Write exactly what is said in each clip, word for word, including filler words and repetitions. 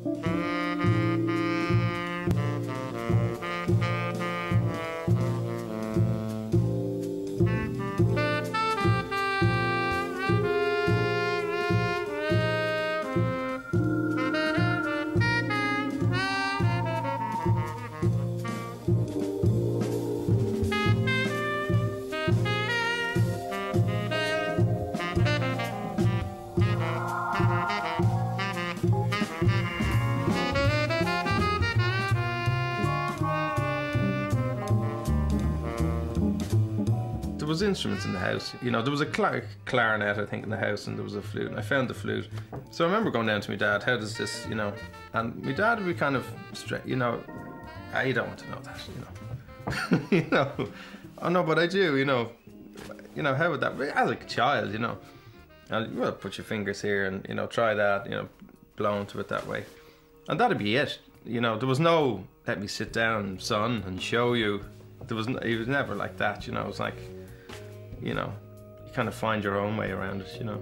There was instruments in the house, you know, there was a cl clarinet, I think, in the house, and there was a flute, and I found the flute. So I remember going down to my dad, how does this, you know, and my dad would be kind of straight, you know, I don't want to know that, you know. You know, oh no, but I do, you know, you know, how would that be? As a child, you know, and well, put your fingers here and, you know, try that, you know, blow into it that way. And that'd be it, you know, there was no, let me sit down, son, and show you. There was, it was never like that, you know, it was like, you know, you kind of find your own way around it, you know.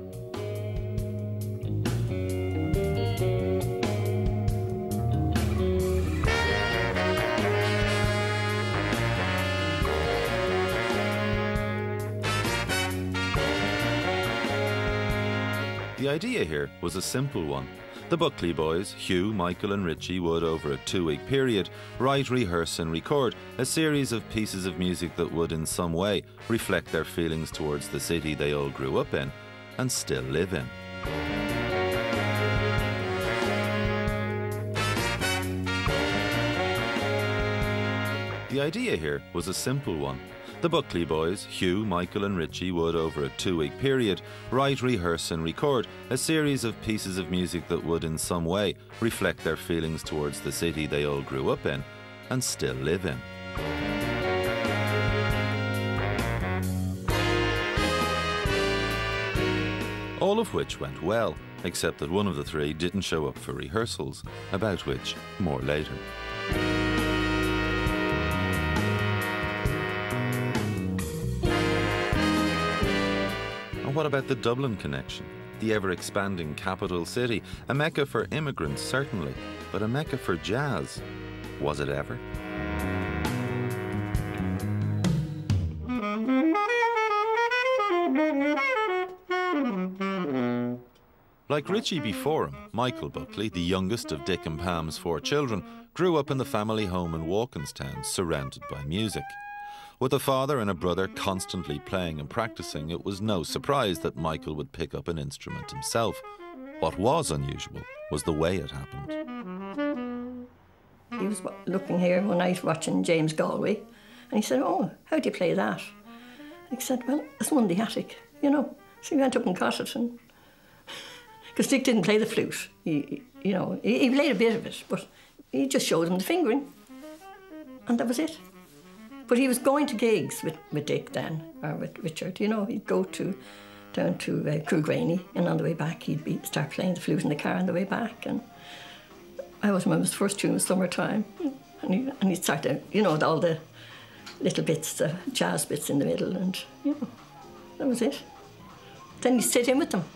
The idea here was a simple one. The Buckley boys, Hugh, Michael and Richie, would, over a two-week period, write, rehearse and record a series of pieces of music that would in some way reflect their feelings towards the city they all grew up in and still live in. The idea here was a simple one. The Buckley boys, Hugh, Michael and Richie, would, over a two-week period, write, rehearse and record a series of pieces of music that would in some way reflect their feelings towards the city they all grew up in and still live in. All of which went well, except that one of the three didn't show up for rehearsals, about which more later. And what about the Dublin connection? The ever-expanding capital city, a mecca for immigrants certainly, but a mecca for jazz. Was it ever? Like Richie before him, Michael Buckley, the youngest of Dick and Pam's four children, grew up in the family home in Walkinstown, surrounded by music. With a father and a brother constantly playing and practicing, it was no surprise that Michael would pick up an instrument himself. What was unusual was the way it happened. He was looking here one night watching James Galway, and he said, "Oh, how do you play that?" And he said, "Well, it's one in the attic, you know." So he went up and got it, and because Dick didn't play the flute, he, you know, he, he played a bit of it, but he just showed him the fingering, and that was it. But he was going to gigs with, with Dick then, or with Richard, you know. He'd go to down to uh, Coolgraney, and on the way back he'd be, start playing the flute in the car on the way back. And I always remember his first tune was Summertime, and, he, and he'd start to, you know, all the little bits, the jazz bits in the middle, and, you know, that was it. Then he'd sit in with them.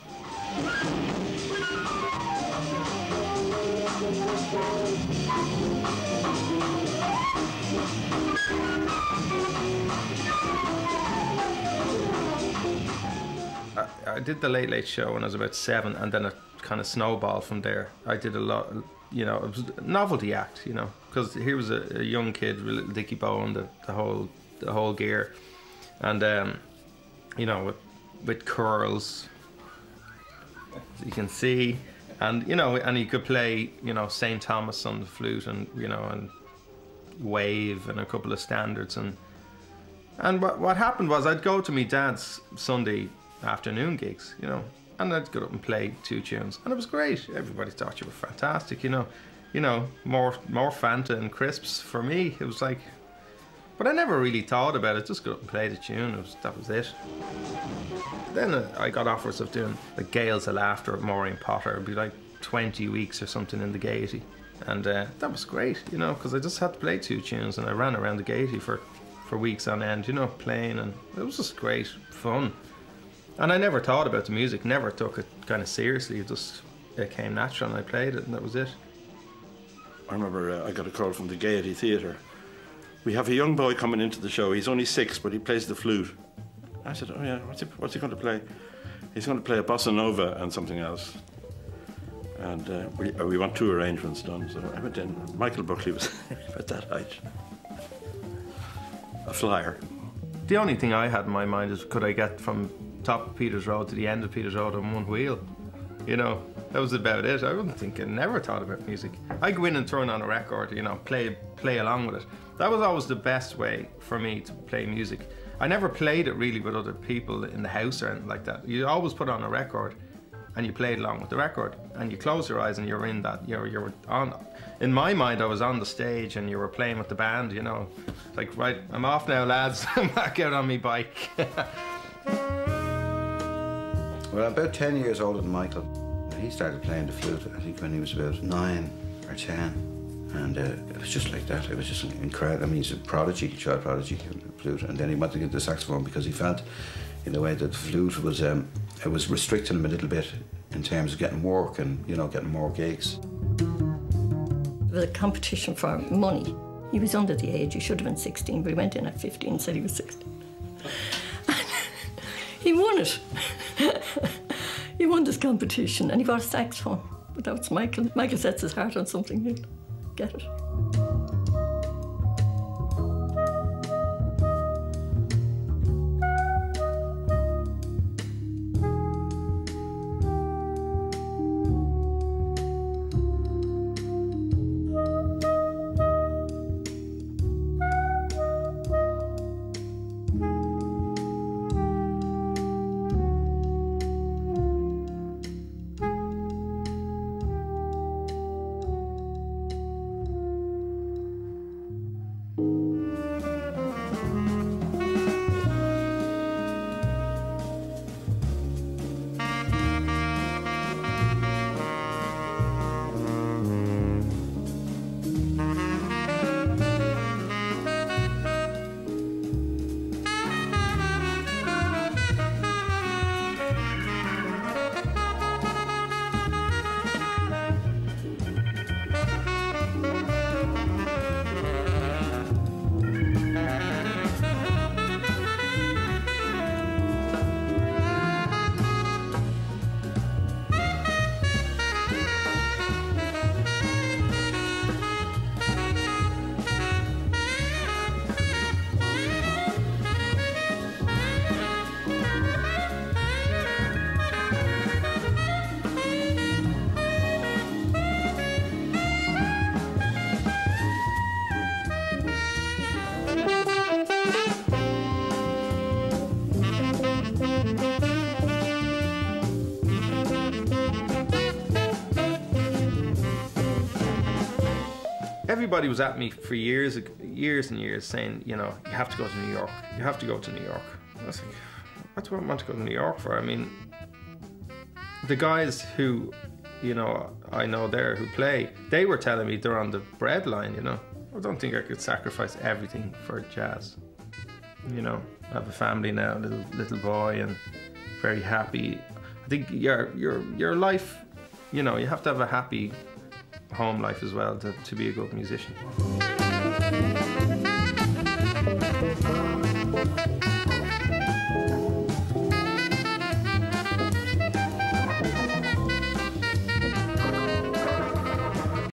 I did the Late Late Show when I was about seven, and then it kind of snowballed from there. I did a lot, you know, it was a novelty act, you know, because here was a, a young kid with little Dickie Bow and the, the whole the whole gear, and um, you know, with with curls, as you can see, and you know, and he could play, you know, Saint Thomas on the flute, and you know, and Wave and a couple of standards, and and what what happened was I'd go to my dad's Sunday afternoon gigs, you know, and I'd get up and play two tunes, and it was great. Everybody thought you were fantastic, you know, you know, more more Fanta and crisps for me. It was like, but I never really thought about it. Just got up and played a tune. It was, that was it. Then uh, I got offers of doing the Gales of Laughter with Maureen Potter. It'd be like twenty weeks or something in the Gaiety, and uh, that was great, you know, because I just had to play two tunes, and I ran around the Gaiety for for weeks on end, you know, playing, and it was just great fun. And I never thought about the music, never took it kind of seriously. It just, it came natural, and I played it, and that was it. I remember uh, I got a call from the Gaiety Theatre. We have a young boy coming into the show. He's only six, but he plays the flute. I said, oh yeah, what's he, what's he going to play? He's going to play a bossa nova and something else. And uh, we, uh, we want two arrangements done. So I went in. Michael Buckley was about that height. A flyer. The only thing I had in my mind is, could I get from top of Peters Road to the end of Peters Road on one wheel? You know, that was about it. I wasn't thinking, never thought about music. I'd go in and turn on a record, you know, play play along with it. That was always the best way for me to play music. I never played it really with other people in the house or anything like that. You always put on a record and you played along with the record, and you close your eyes and you're in that, you're, you're on. In my mind, I was on the stage and you were playing with the band, you know. Like, right, I'm off now, lads. I'm back out on me bike. Well, about ten years older than Michael. He started playing the flute, I think, when he was about nine or ten. And uh, it was just like that. It was just incredible. I mean, he's a prodigy, child prodigy, on the flute. And then he wanted to get the saxophone because he felt, in a way, that the flute was, um, it was restricting him a little bit in terms of getting work and, you know, getting more gigs. There was a competition for money. He was under the age, he should have been sixteen, but he went in at fifteen and said he was sixteen. He won it. He won this competition and he bought a saxophone. But that's Michael. Michael sets his heart on something, he'll get it. Everybody was at me for years, years and years saying, you know, you have to go to New York. You have to go to New York. I was like, what do I want to go to New York for? I mean, the guys who, you know, I know there who play, they were telling me they're on the breadline, you know. I don't think I could sacrifice everything for jazz. You know, I have a family now, a little little boy, and very happy. I think your your your life, you know, you have to have a happy home life as well to, to be a good musician.